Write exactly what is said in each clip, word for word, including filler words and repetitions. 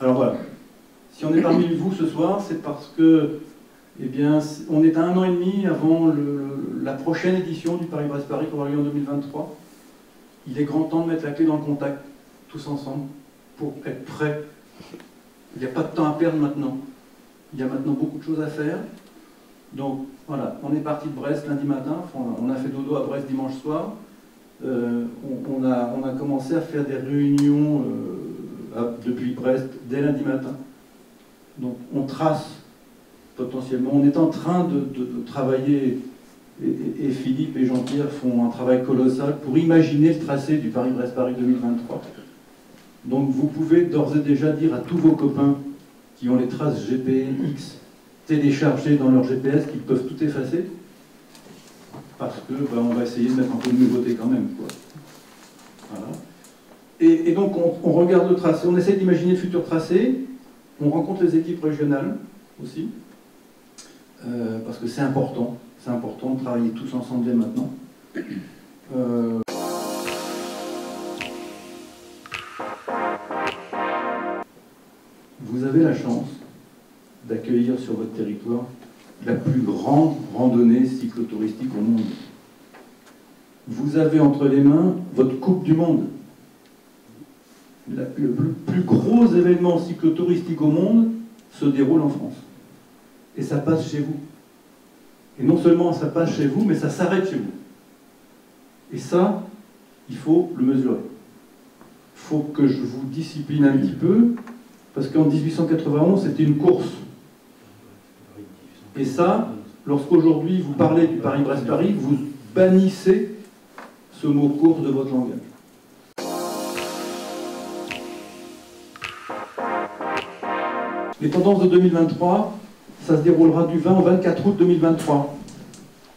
Alors voilà, si on est parmi vous ce soir, c'est parce que, eh bien, on est à un an et demi avant le, la prochaine édition du Paris-Brest-Paris qui aura lieu en deux mille vingt-trois. Il est grand temps de mettre la clé dans le contact, tous ensemble, pour être prêts. Il n'y a pas de temps à perdre maintenant. Il y a maintenant beaucoup de choses à faire. Donc voilà, on est parti de Brest lundi matin, enfin, on a fait dodo à Brest dimanche soir. Euh, on, on, a, on a commencé à faire des réunions euh, à, depuis Brest dès lundi matin. Donc on trace potentiellement, on est en train de, de, de travailler, et, et, et Philippe et Jean-Pierre font un travail colossal pour imaginer le tracé du Paris-Brest-Paris deux mille vingt-trois. Donc vous pouvez d'ores et déjà dire à tous vos copains qui ont les traces G P X téléchargées dans leur G P S qu'ils peuvent tout effacer, parce que ben, on va essayer de mettre un peu de nouveauté quand même, quoi. Voilà. Et, et donc on, on regarde le tracé, on essaie d'imaginer le futur tracé, on rencontre les équipes régionales aussi, euh, parce que c'est important, c'est important de travailler tous ensemble dès maintenant. Euh, Vous avez la chance d'accueillir sur votre territoire la plus grande randonnée cyclotouristique au monde. Vous avez entre les mains votre Coupe du Monde. La, le plus, plus gros événement cyclotouristique au monde se déroule en France. Et ça passe chez vous. Et non seulement ça passe chez vous, mais ça s'arrête chez vous. Et ça, il faut le mesurer. Il faut que je vous discipline un petit peu, parce qu'en mille huit cent quatre-vingt-onze, c'était une course. Et ça, lorsqu'aujourd'hui vous parlez du Paris-Brest-Paris, vous bannissez ce mot course de votre langage. Les tendances de deux mille vingt-trois, ça se déroulera du vingt au vingt-quatre août deux mille vingt-trois. D'accord ?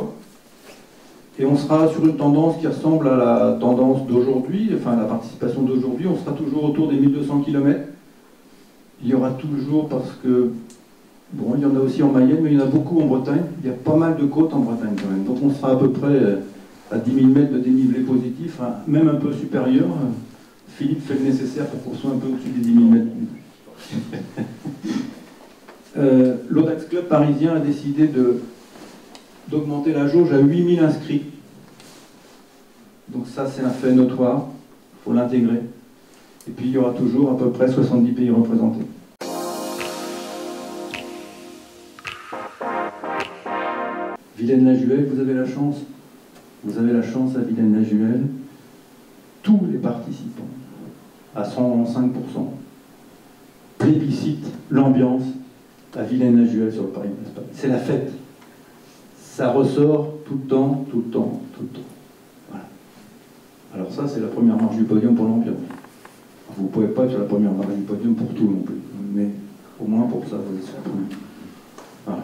Et on sera sur une tendance qui ressemble à la tendance d'aujourd'hui, enfin la participation d'aujourd'hui, on sera toujours autour des mille deux cents kilomètres. Il y aura toujours, parce que, bon, il y en a aussi en Mayenne, mais il y en a beaucoup en Bretagne. Il y a pas mal de côtes en Bretagne quand même. Donc on sera à peu près à dix mille mètres de dénivelé positif, hein, même un peu supérieur. Philippe fait le nécessaire pour qu'on soit un peu au-dessus des dix mille mètres. euh, L'Audax Club parisien a décidé de d'augmenter la jauge à huit mille inscrits. Donc ça, c'est un fait notoire. Il faut l'intégrer. Et puis il y aura toujours à peu près soixante-dix pays représentés. Vilaine-la-Juhel, vous avez la chance, vous avez la chance à Vilaine-la-Juhel, tous les participants, à cent cinq pour cent, plébiscitent l'ambiance à Vilaine-la-Juhel sur le Paris-Brest-Paris. C'est la fête. Ça ressort tout le temps, tout le temps, tout le temps. Voilà. Alors ça, c'est la première marche du podium pour l'ambiance. Vous ne pouvez pas être sur la première marche du podium pour tout non plus, mais au moins pour ça, vous êtes sur la première. Voilà.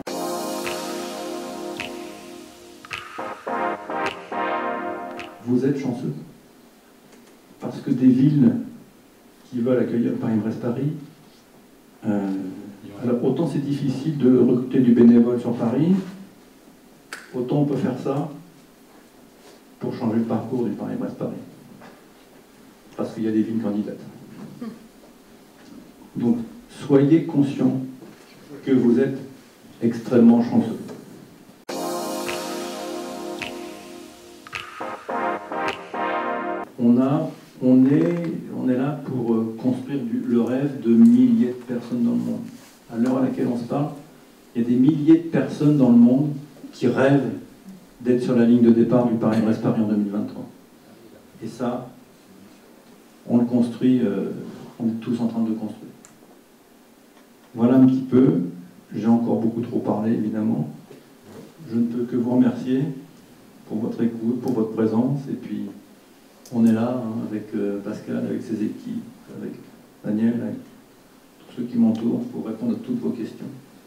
Vous êtes chanceux. Parce que des villes qui veulent accueillir Paris-Brest-Paris, euh, alors autant c'est difficile de recruter du bénévole sur Paris, autant on peut faire ça pour changer le parcours du Paris-Brest-Paris. Parce qu'il y a des villes candidates. Donc, soyez conscients que vous êtes extrêmement chanceux. On, a, on, est, on est là pour euh, construire du, le rêve de milliers de personnes dans le monde. À l'heure à laquelle on se parle, il y a des milliers de personnes dans le monde qui rêvent d'être sur la ligne de départ du Paris-Brest-Paris en deux mille vingt-trois. Et ça, on le construit, euh, on est tous en train de le construire. Voilà un petit peu, j'ai encore beaucoup trop parlé évidemment. Je ne peux que vous remercier pour votre écoute, pour votre présence, et puis on est là hein, avec euh, Pascal, avec ses équipes, avec Daniel, avec tous ceux qui m'entourent pour répondre à toutes vos questions.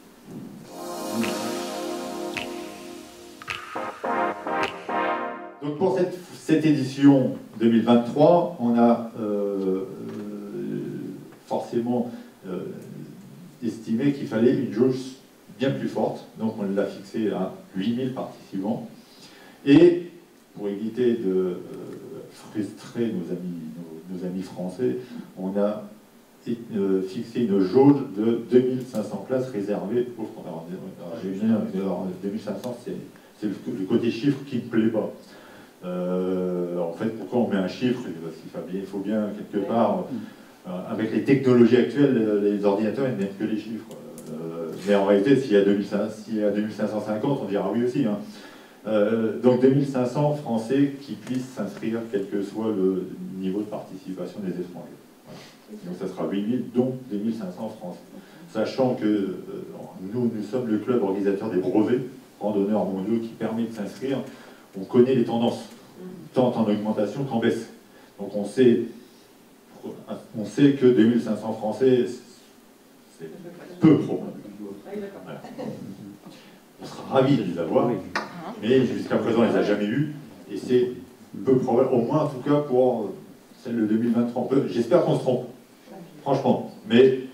Donc pour cette, cette édition deux mille vingt-trois, on a euh, forcément euh, estimé qu'il fallait une jauge bien plus forte, donc on l'a fixée à huit mille participants. Et pour éviter de euh, frustrer nos amis, nos, nos amis français, on a euh, fixé une jauge de deux mille cinq cents places réservées aux Français. deux mille cinq cents, c'est le, le côté chiffre qui ne me plaît pas. Euh, en fait, pourquoi on met un chiffre? Parce qu'il faut bien, il faut bien quelque part, euh, avec les technologies actuelles, les ordinateurs ils n'aiment que les chiffres. Euh, mais en réalité, s'il y a deux mille cinq cent cinquante, on dira oui aussi. Hein. Euh, donc deux mille cinq cents Français qui puissent s'inscrire, quel que soit le niveau de participation des étrangers. Voilà. Donc ça sera huit mille, dont deux mille cinq cents Français. Sachant que euh, nous, nous sommes le club organisateur des brevets, randonneurs mondiaux, qui permet de s'inscrire. On connaît les tendances, tant en augmentation qu'en baisse. Donc on sait, on sait que deux mille cinq cents Français, c'est peu probable. Voilà. On sera ravis de les avoir, mais jusqu'à présent, on ne les a jamais eus, et c'est peu probable, au moins en tout cas pour celle de deux mille vingt-trois. J'espère qu'on se trompe, franchement, mais